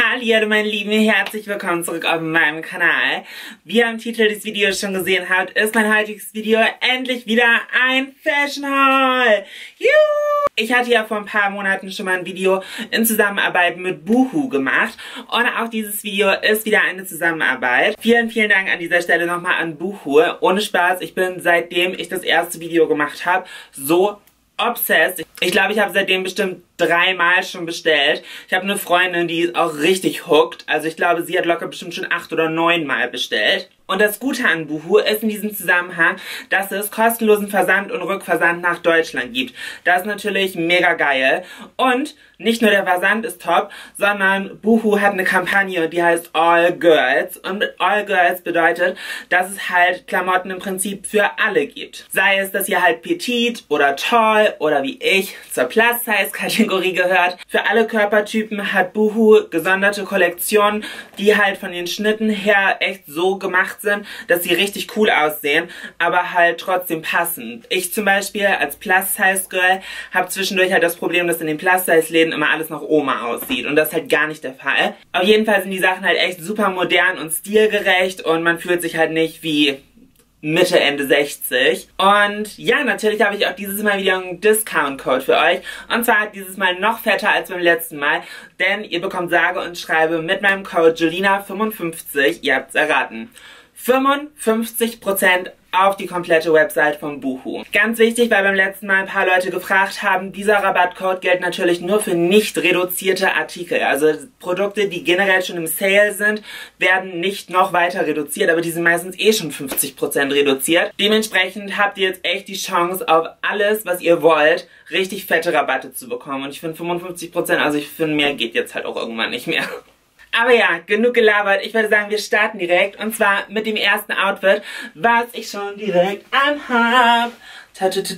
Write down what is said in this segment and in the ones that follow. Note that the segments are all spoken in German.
Hallo meine Lieben, herzlich willkommen zurück auf meinem Kanal. Wie ihr am Titel des Videos schon gesehen habt, ist mein heutiges Video endlich wieder ein Fashion Haul. Juhu! Ich hatte ja vor ein paar Monaten schon mal ein Video in Zusammenarbeit mit Boohoo gemacht und auch dieses Video ist wieder eine Zusammenarbeit. Vielen, vielen Dank an dieser Stelle nochmal an Boohoo. Ohne Spaß, ich bin seitdem ich das erste Video gemacht habe, so obsessed. Ich glaube, ich habe seitdem bestimmt 3 Mal schon bestellt. Ich habe eine Freundin, die ist auch richtig hooked. Also ich glaube, sie hat locker bestimmt schon 8 oder 9 Mal bestellt. Und das Gute an Boohoo ist in diesem Zusammenhang, dass es kostenlosen Versand und Rückversand nach Deutschland gibt. Das ist natürlich mega geil. Und nicht nur der Versand ist top, sondern Boohoo hat eine Kampagne, die heißt All Girls. Und All Girls bedeutet, dass es halt Klamotten im Prinzip für alle gibt. Sei es, dass ihr halt petit oder tall oder wie ich zur Plus-Size-Kategorie gehört. Für alle Körpertypen hat Boohoo gesonderte Kollektionen, die halt von den Schnitten her echt so gemacht sind, dass sie richtig cool aussehen, aber halt trotzdem passend. Ich zum Beispiel als Plus-Size-Girl habe zwischendurch halt das Problem, dass in den Plus-Size-Läden immer alles nach Oma aussieht und das ist halt gar nicht der Fall. Auf jeden Fall sind die Sachen halt echt super modern und stilgerecht und man fühlt sich halt nicht wie Mitte, Ende 60. Und ja, natürlich habe ich auch dieses Mal wieder einen Discount-Code für euch. Und zwar dieses Mal noch fetter als beim letzten Mal, denn ihr bekommt sage und schreibe mit meinem Code Julina55, ihr habt es erraten, 55% auf die komplette Website von Boohoo. Ganz wichtig, weil beim letzten Mal ein paar Leute gefragt haben, dieser Rabattcode gilt natürlich nur für nicht reduzierte Artikel. Also Produkte, die generell schon im Sale sind, werden nicht noch weiter reduziert, aber die sind meistens eh schon 50% reduziert. Dementsprechend habt ihr jetzt echt die Chance, auf alles, was ihr wollt, richtig fette Rabatte zu bekommen. Und ich finde 55%, also ich finde, mehr geht jetzt halt auch irgendwann nicht mehr. Aber ja, genug gelabert. Ich würde sagen, wir starten direkt. Und zwar mit dem ersten Outfit, was ich schon direkt anhab. Ta ta ta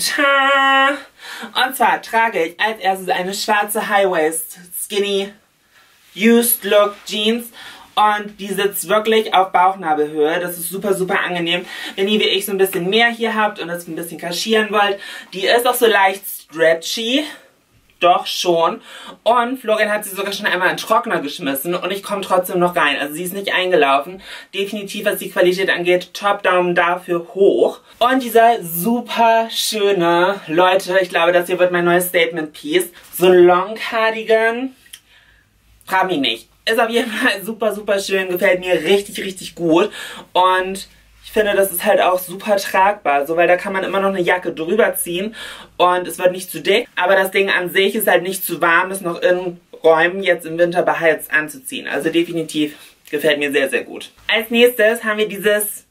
ta. Und zwar trage ich als erstes eine schwarze High-Waist Skinny Used Look Jeans. Und die sitzt wirklich auf Bauchnabelhöhe. Das ist super, super angenehm. Wenn ihr wie ich so ein bisschen mehr hier habt und das ein bisschen kaschieren wollt. Die ist auch so leicht stretchy. Doch schon. Und Florian hat sie sogar schon einmal in den Trockner geschmissen und ich komme trotzdem noch rein. Also sie ist nicht eingelaufen. Definitiv, was die Qualität angeht, Top-Daumen dafür hoch. Und dieser super schöne, Leute, ich glaube, das hier wird mein neues Statement-Piece. So ein Long-Cardigan. Frag mich nicht. Ist auf jeden Fall super, super schön. Gefällt mir richtig, richtig gut. Und ich finde, das ist halt auch super tragbar, so, weil da kann man immer noch eine Jacke drüber ziehen und es wird nicht zu dick. Aber das Ding an sich ist halt nicht zu warm, das noch in Räumen jetzt im Winter beheizt anzuziehen. Also definitiv gefällt mir sehr, sehr gut. Als nächstes haben wir dieses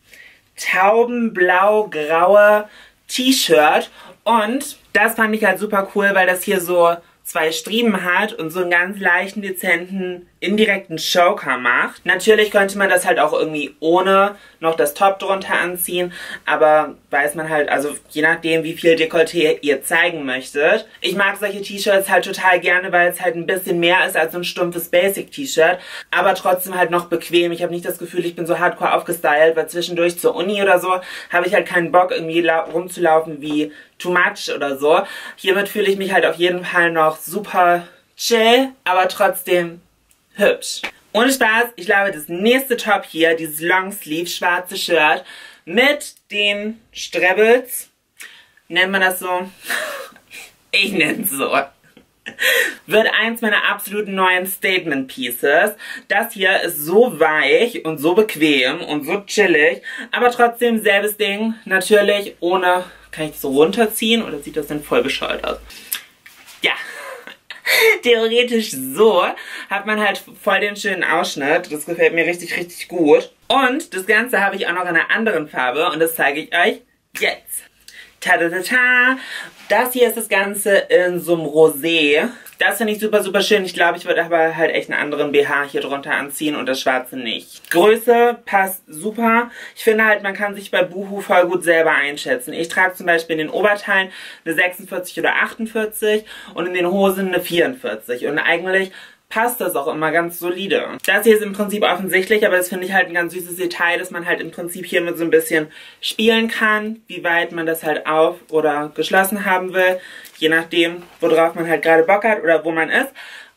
taubenblau-graue T-Shirt und das fand ich halt super cool, weil das hier so 2 Striemen hat und so einen ganz leichten, dezenten, indirekten Choker macht. Natürlich könnte man das halt auch irgendwie ohne noch das Top drunter anziehen, aber weiß man halt, also je nachdem, wie viel Dekolleté ihr zeigen möchtet. Ich mag solche T-Shirts halt total gerne, weil es halt ein bisschen mehr ist als so ein stumpfes Basic-T-Shirt, aber trotzdem halt noch bequem. Ich habe nicht das Gefühl, ich bin so hardcore aufgestylt, weil zwischendurch zur Uni oder so habe ich halt keinen Bock, irgendwie rumzulaufen wie too much oder so. Hiermit fühle ich mich halt auf jeden Fall noch super chill, aber trotzdem hübsch. Ohne Spaß, ich glaube, das nächste Top hier, dieses Longsleeve schwarze Shirt mit den Strebels, nennt man das so? Ich nenne es so. Wird eins meiner absoluten neuen Statement Pieces. Das hier ist so weich und so bequem und so chillig, aber trotzdem selbes Ding, natürlich ohne. Kann ich das so runterziehen oder sieht das denn voll bescheuert aus? Ja, theoretisch so hat man halt voll den schönen Ausschnitt. Das gefällt mir richtig, richtig gut. Und das Ganze habe ich auch noch in einer anderen Farbe und das zeige ich euch jetzt. Ta-da-da-ta! Das hier ist das Ganze in so einem Rosé. Das finde ich super, super schön. Ich glaube, ich würde aber halt echt einen anderen BH hier drunter anziehen und das schwarze nicht. Größe passt super. Ich finde halt, man kann sich bei Boohoo voll gut selber einschätzen. Ich trage zum Beispiel in den Oberteilen eine 46 oder 48 und in den Hosen eine 44. Und eigentlich passt das auch immer ganz solide. Das hier ist im Prinzip offensichtlich, aber das finde ich halt ein ganz süßes Detail, dass man halt im Prinzip hiermit so ein bisschen spielen kann, wie weit man das halt auf oder geschlossen haben will, je nachdem, worauf man halt gerade Bock hat oder wo man ist.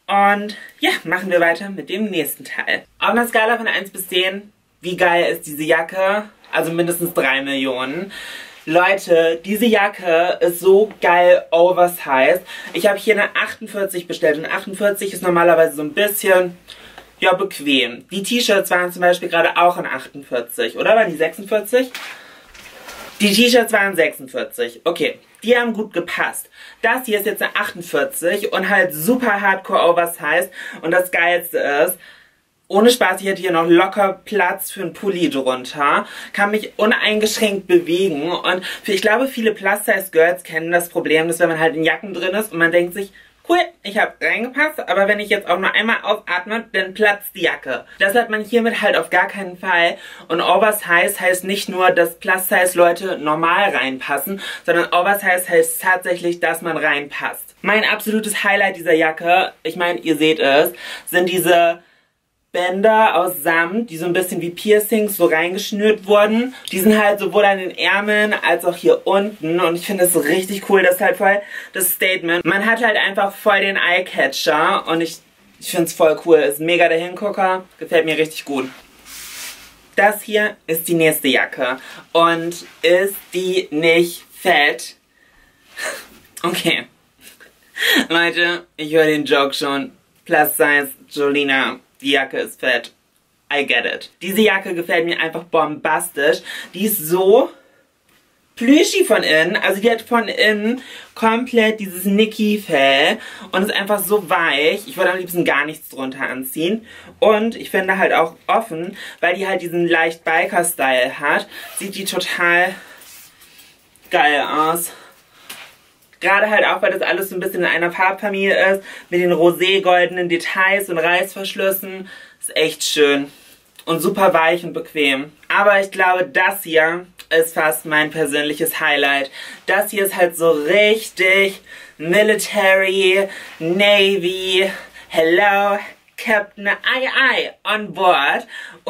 Und ja, machen wir weiter mit dem nächsten Teil. Auf einer Skala von 1 bis 10, wie geil ist diese Jacke? Also mindestens 3 Millionen. Leute, diese Jacke ist so geil oversized. Ich habe hier eine 48 bestellt und 48 ist normalerweise so ein bisschen, ja, bequem. Die T-Shirts waren zum Beispiel gerade auch in 48, oder? Waren die 46? Die T-Shirts waren 46. Okay, die haben gut gepasst. Das hier ist jetzt eine 48 und halt super hardcore oversized. Und das Geilste ist, ohne Spaß, ich hätte hier noch locker Platz für einen Pulli drunter. Kann mich uneingeschränkt bewegen. Und ich glaube, viele Plus-Size-Girls kennen das Problem, dass wenn man halt in Jacken drin ist und man denkt sich, cool, ich habe reingepasst, aber wenn ich jetzt auch nur einmal ausatme, dann platzt die Jacke. Das hat man hiermit halt auf gar keinen Fall. Und Oversize heißt nicht nur, dass Plus-Size-Leute normal reinpassen, sondern Oversize heißt tatsächlich, dass man reinpasst. Mein absolutes Highlight dieser Jacke, ich meine, ihr seht es, sind diese Bänder aus Samt, die so ein bisschen wie Piercings so reingeschnürt wurden. Die sind halt sowohl an den Ärmeln als auch hier unten und ich finde das so richtig cool. Das ist halt voll das Statement. Man hat halt einfach voll den Eyecatcher und ich finde es voll cool. Ist mega der Hingucker. Gefällt mir richtig gut. Das hier ist die nächste Jacke. Und ist die nicht fett? Okay. Leute, ich höre den Joke schon. Plus Size, Jolina. Die Jacke ist fett. I get it. Diese Jacke gefällt mir einfach bombastisch. Die ist so plüschig von innen. Also die hat von innen komplett dieses Niki-Fell und ist einfach so weich. Ich würde am liebsten gar nichts drunter anziehen. Und ich finde halt auch offen, weil die halt diesen leicht Biker-Style hat, sieht die total geil aus. Gerade halt auch, weil das alles so ein bisschen in einer Farbfamilie ist, mit den rosé-goldenen Details und Reißverschlüssen. Ist echt schön. Und super weich und bequem. Aber ich glaube, das hier ist fast mein persönliches Highlight. Das hier ist halt so richtig Military, Navy, Hello, Captain, aye, on board.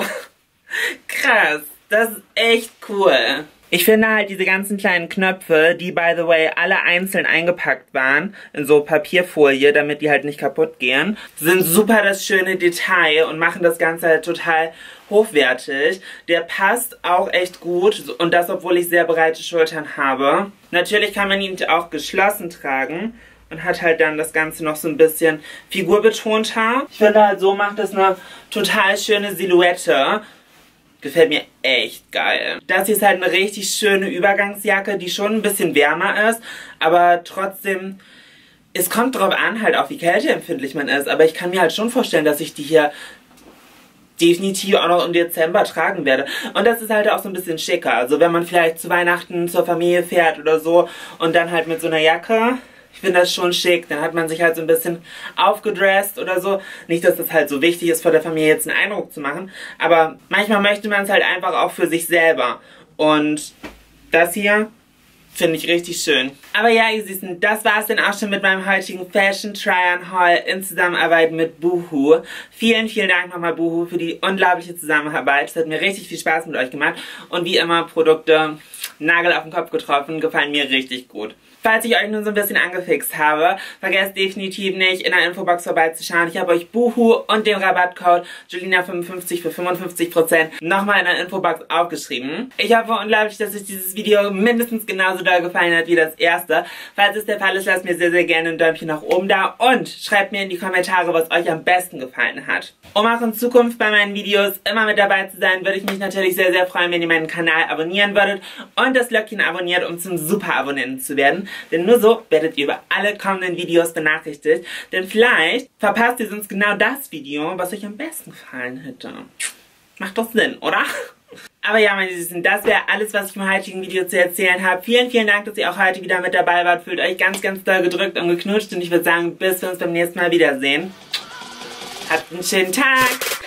Krass, das ist echt cool. Ich finde halt diese ganzen kleinen Knöpfe, die by the way alle einzeln eingepackt waren, in so Papierfolie, damit die halt nicht kaputt gehen, sind super das schöne Detail und machen das Ganze halt total hochwertig. Der passt auch echt gut und das, obwohl ich sehr breite Schultern habe. Natürlich kann man ihn auch geschlossen tragen und hat halt dann das Ganze noch so ein bisschen figurbetonter. Ich finde halt, so macht es eine total schöne Silhouette. Gefällt mir echt geil. Das hier ist halt eine richtig schöne Übergangsjacke, die schon ein bisschen wärmer ist, aber trotzdem, es kommt drauf an halt auch, wie kälteempfindlich man ist, aber ich kann mir halt schon vorstellen, dass ich die hier definitiv auch noch im Dezember tragen werde. Und das ist halt auch so ein bisschen schicker. Also wenn man vielleicht zu Weihnachten zur Familie fährt oder so und dann halt mit so einer Jacke, ich finde das schon schick, dann hat man sich halt so ein bisschen aufgedresst oder so. Nicht, dass das halt so wichtig ist, vor der Familie jetzt einen Eindruck zu machen, aber manchmal möchte man es halt einfach auch für sich selber. Und das hier finde ich richtig schön. Aber ja, ihr Süßen, das war es dann auch schon mit meinem heutigen Fashion Try-on-Haul in Zusammenarbeit mit Boohoo. Vielen, vielen Dank nochmal Boohoo für die unglaubliche Zusammenarbeit. Es hat mir richtig viel Spaß mit euch gemacht. Und wie immer, Produkte Nagel auf den Kopf getroffen, gefallen mir richtig gut. Falls ich euch nun so ein bisschen angefixt habe, vergesst definitiv nicht, in der Infobox vorbeizuschauen. Ich habe euch Boohoo und den Rabattcode Jolina55 für 55% nochmal in der Infobox aufgeschrieben. Ich hoffe unglaublich, dass euch dieses Video mindestens genauso doll gefallen hat wie das erste. Falls es der Fall ist, lasst mir sehr, sehr gerne ein Däumchen nach oben da und schreibt mir in die Kommentare, was euch am besten gefallen hat. Um auch in Zukunft bei meinen Videos immer mit dabei zu sein, würde ich mich natürlich sehr, sehr freuen, wenn ihr meinen Kanal abonnieren würdet und das Glöckchen abonniert, um zum Super-Abonnenten zu werden. Denn nur so werdet ihr über alle kommenden Videos benachrichtigt. Denn vielleicht verpasst ihr sonst genau das Video, was euch am besten gefallen hätte. Macht doch Sinn, oder? Aber ja, meine Süßen, das wäre alles, was ich im heutigen Video zu erzählen habe. Vielen, vielen Dank, dass ihr auch heute wieder mit dabei wart. Fühlt euch ganz, ganz doll gedrückt und geknutscht. Und ich würde sagen, bis wir uns beim nächsten Mal wiedersehen. Habt einen schönen Tag!